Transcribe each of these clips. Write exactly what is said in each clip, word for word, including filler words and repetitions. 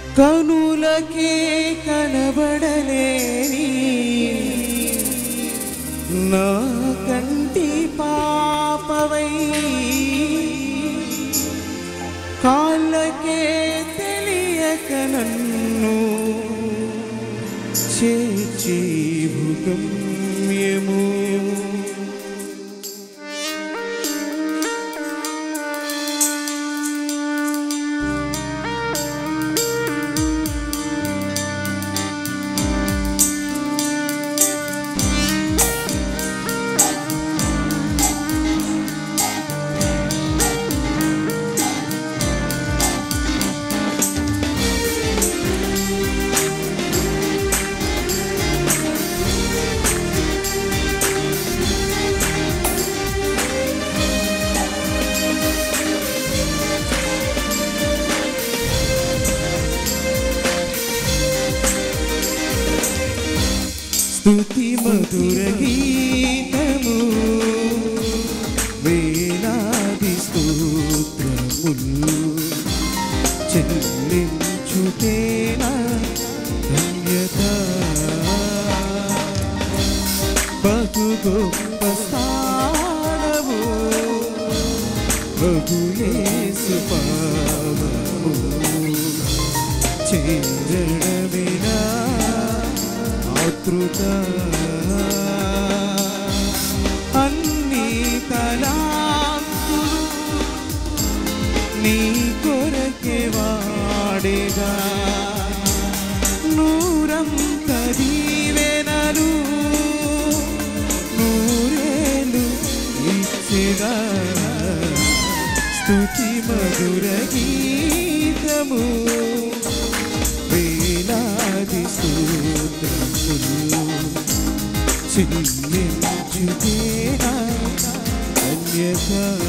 కనులకే కనబడలేని నా కంటి పాపవై కాళ్ళకే తెలియక నన్ను చేర్చి భుగమ్యము స్తుతి మధుర గీతము వేలాది స్తోత్రములు చెల్లించుటేనా ధన్యత బహు గొప్ప స్థానము ప్రభు యేసు పాదము చేరడమేనా ఆతృత అన్ని తలాంతులు నీ కొరకే వాడేగా నూరంత దీవెనలు నూరేలు ఇచ్చేగా స్తుతి మధుర గీతము వేలాది స్తోత్రములు చెల్లించుటేనా ధన్యత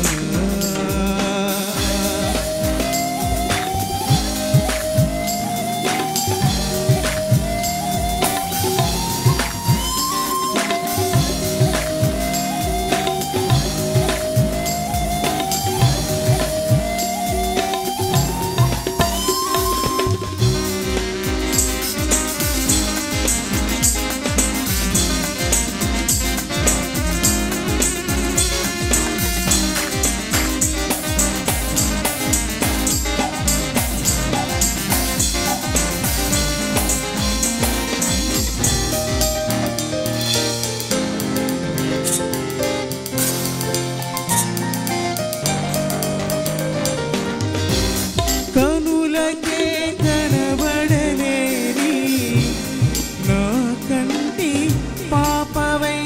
కనులకే కనబడలేని నా కంటి పాపవై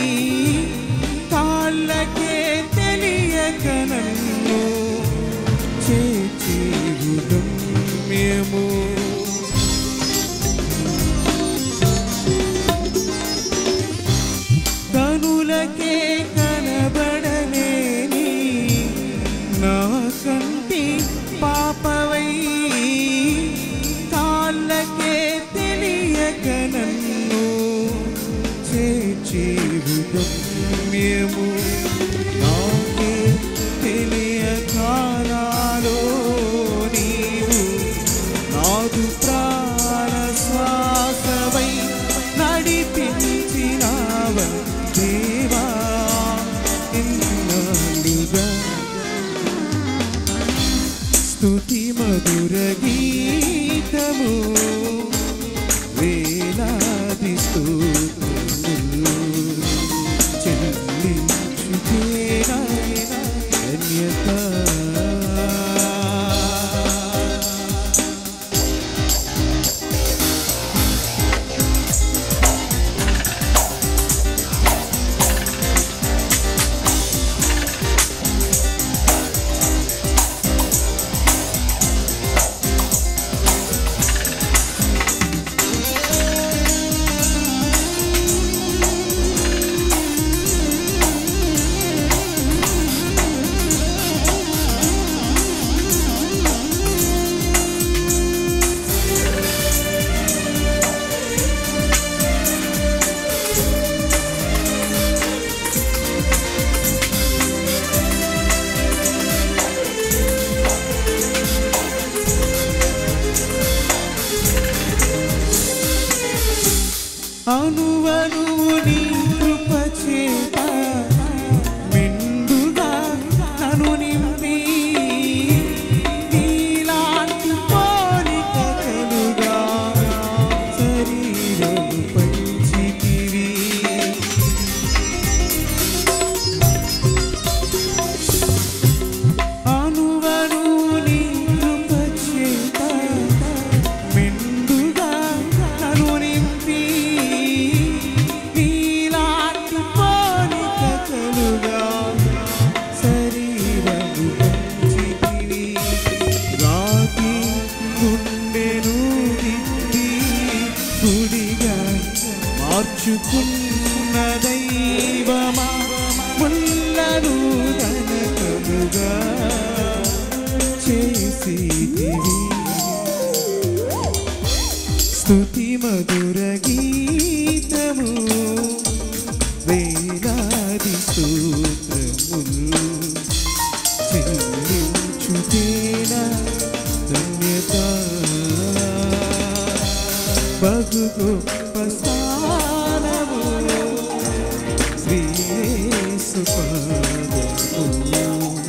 కాళ్ళకే తెలియక నన్ను చేర్చి హృదయము కనులకే కనబడలేని నా కంటి పాపవై కాళ్ళకే తెలియక నన్ను చేర్చి హృదయము నాకే తెలియక నాలో నీవు నాదు ప్రాణ శ్వాసవై నడిపించినావ దేవా ఇన్నాళ్ళుగా స్తుతి మధుర గీతము వేలాది స్తోత్రములు చెల్లించుటేనా ధన్యత అనువనువు నీ కృప చేత మెండుగా నన్ను నింపి నీలాంటి పోలిక కలుగా శరీరము పంచితివి. అనువనువు నీ కృప చేత మెండుగా నన్ను నింపి నీలాంటి పోలిక కలుగా శరీరము పంచితివి. రాతి గుండెను విప్పి గుడిగా మార్చుకున్న దైవమా ముళ్ళను ధనకముగా చేసితివి. స్తుతి మధుర గీతము వేలాది స్తోత్రములు చెల్లించుటేనా ధన్యత. బహు గొప్ప స్థానము శ్రీ యేసు పాదము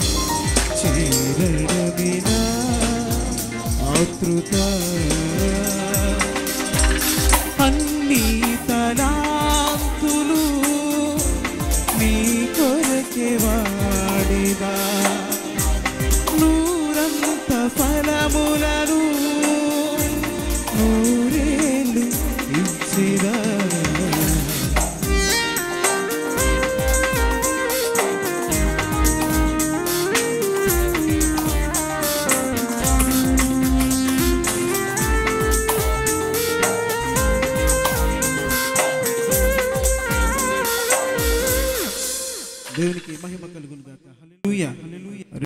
చేరడమినా ఆతృత. అన్ని తలాంతులు నీ కొరకే వాడినా నూరంత ఫలములను నూరేళ్ళు ఇచ్చిరా. దేవునికి మహిమ కలుగును గాక. హల్లెలూయా.